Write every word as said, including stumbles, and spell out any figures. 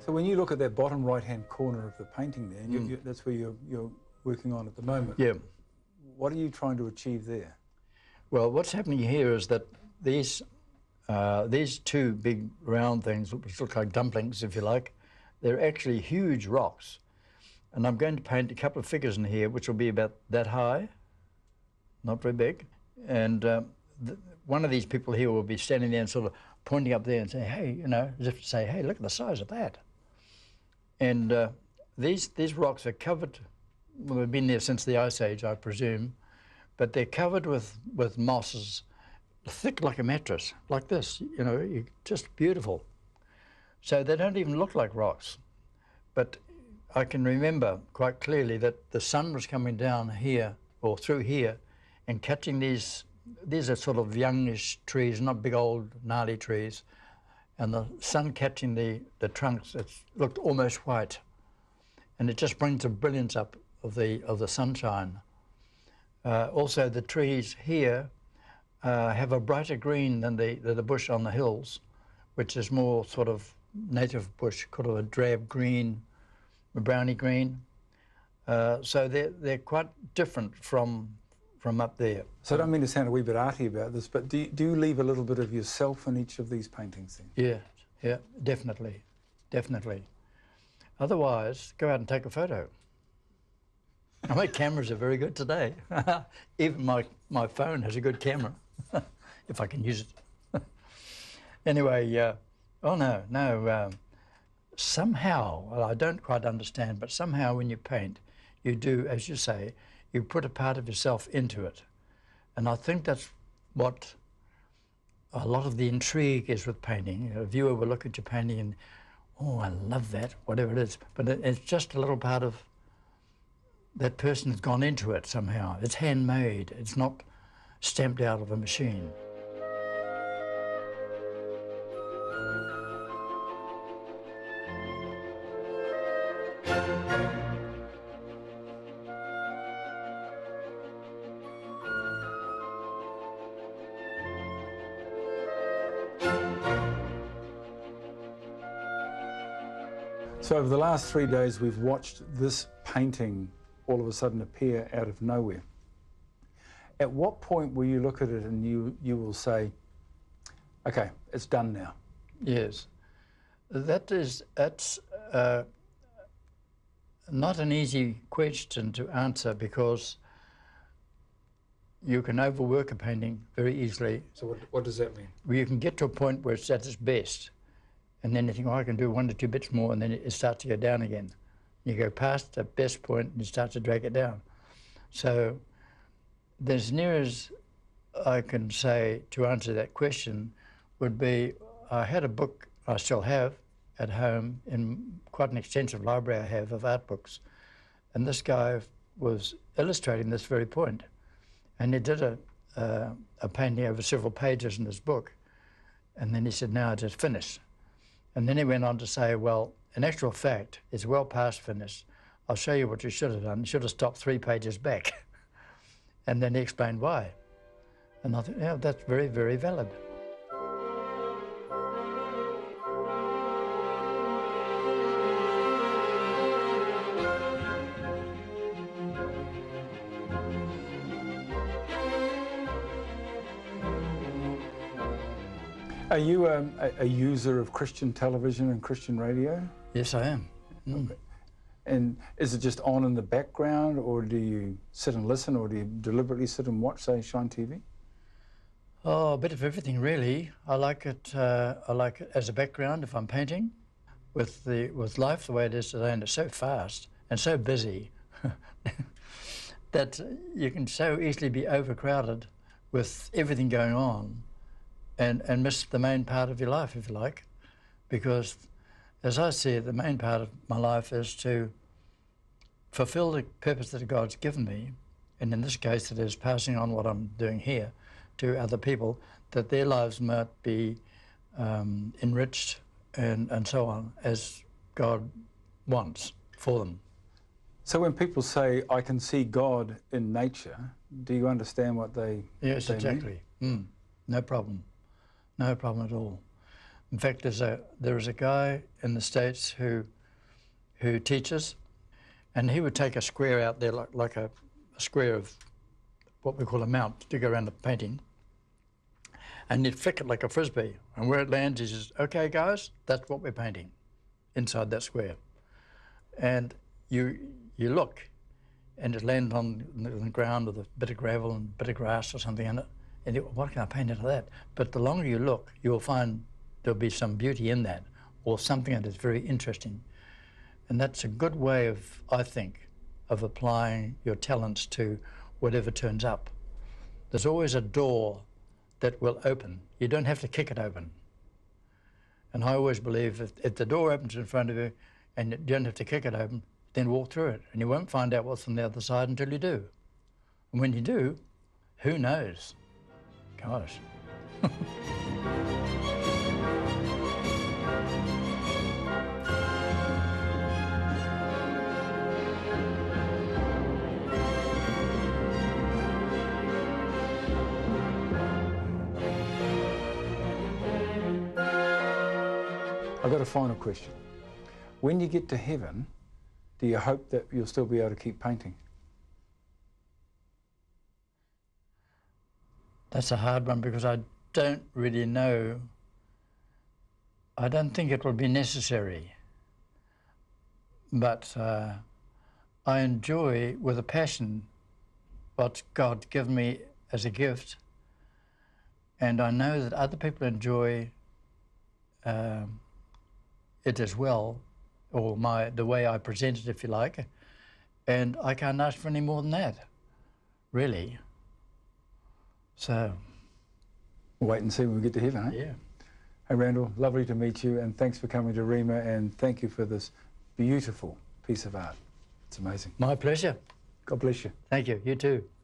So when you look at that bottom right-hand corner of the painting there, you, Mm. you, that's where you're, you're working on at the moment. Yeah. What are you trying to achieve there? Well, what's happening here is that these, uh, these two big round things, which look like dumplings, if you like, they're actually huge rocks. And I'm going to paint a couple of figures in here, which will be about that high, not very big. And um, th one of these people here will be standing there and sort of pointing up there and saying, hey, you know, as if to say, hey, look at the size of that. And uh, these, these rocks are covered, well, they've been there since the Ice Age, I presume, but they're covered with, with mosses, thick like a mattress, like this, you know, you, just beautiful. So they don't even look like rocks. But I can remember quite clearly that the sun was coming down here, or through here, and catching these, these are sort of youngish trees, not big old gnarly trees, and the sun catching the, the trunks, it looked almost white. And it just brings the brilliance up of the, of the sunshine. Uh, also, the trees here uh, have a brighter green than the, than the bush on the hills, which is more sort of native bush, called a drab green, a browny green. Uh, so they're, they're quite different from, from up there. So I don't mean to sound a wee bit arty about this, but do you, do you leave a little bit of yourself in each of these paintings then? Yeah, yeah, definitely, definitely. Otherwise, go out and take a photo. My cameras are very good today. Even my, my phone has a good camera, if I can use it. Anyway, uh, oh no, no, um, somehow, well, I don't quite understand, but somehow when you paint, you do, as you say, you put a part of yourself into it. And I think that's what a lot of the intrigue is with painting. A viewer will look at your painting and, oh, I love that, whatever it is. But it, it's just a little part of that person has gone into it somehow. It's handmade. It's not stamped out of a machine. So over the last three days, we've watched this painting all of a sudden appear out of nowhere. At what point will you look at it and you, you will say, okay, it's done now? Yes. That is, that's uh, not an easy question to answer, because you can overwork a painting very easily. So what, what does that mean? Well, you can get to a point where it's at its best, and then you think, oh, I can do one or two bits more, and then it starts to go down again. You go past the best point and you start to drag it down. So as near as I can say to answer that question would be, I had a book I still have at home, in quite an extensive library I have of art books, and this guy was illustrating this very point. And he did a, uh, a painting over several pages in his book, and then he said, now it's finished. And then he went on to say, well, in actual fact, it's well past finished. I'll show you what you should have done. You should have stopped three pages back. And then he explained why. And I thought, yeah, that's very, very valid. Are you um, a, a user of Christian television and Christian radio? Yes, I am. Mm. Okay. And is it just on in the background, or do you sit and listen, or do you deliberately sit and watch, say, Shine T V? Oh, a bit of everything, really. I like it. Uh, I like it as a background if I'm painting. With the with life the way it is today, and it's so fast and so busy that you can so easily be overcrowded with everything going on, and and miss the main part of your life, if you like, because, as I see it, the main part of my life is to fulfill the purpose that God's given me, and in this case it is passing on what I'm doing here to other people, that their lives might be um, enriched and, and so on, as God wants for them. So when people say, I can see God in nature, do you understand what they Yes, they exactly. mean? Mm, no problem. No problem at all. In fact, there's a, there is a guy in the States who, who teaches, and he would take a square out there, like, like a, a square of what we call a mount, to go around the painting, and he'd flick it like a frisbee, and where it lands, he says, okay guys, that's what we're painting, inside that square. And you, you look, and it lands on the ground with a bit of gravel and a bit of grass or something in it, and you, what can I paint out of that? But the longer you look, you will find there'll be some beauty in that, or something that is very interesting. And that's a good way of, I think, of applying your talents to whatever turns up. There's always a door that will open. You don't have to kick it open. And I always believe if, if the door opens in front of you and you don't have to kick it open, then walk through it. And you won't find out what's on the other side until you do. And when you do, who knows? Gosh. I've got a final question. When you get to heaven, do you hope that you'll still be able to keep painting? That's a hard one because I don't really know. I don't think it will be necessary. But uh, I enjoy with a passion what God given me as a gift. And I know that other people enjoy um, it as well, or my the way I present it, if you like. And I can't ask for any more than that, really. So, we'll wait and see when we get to heaven, eh? Yeah. Hey Randall, lovely to meet you, and thanks for coming to Rima, and thank you for this beautiful piece of art. It's amazing. My pleasure. God bless you. Thank you. You too.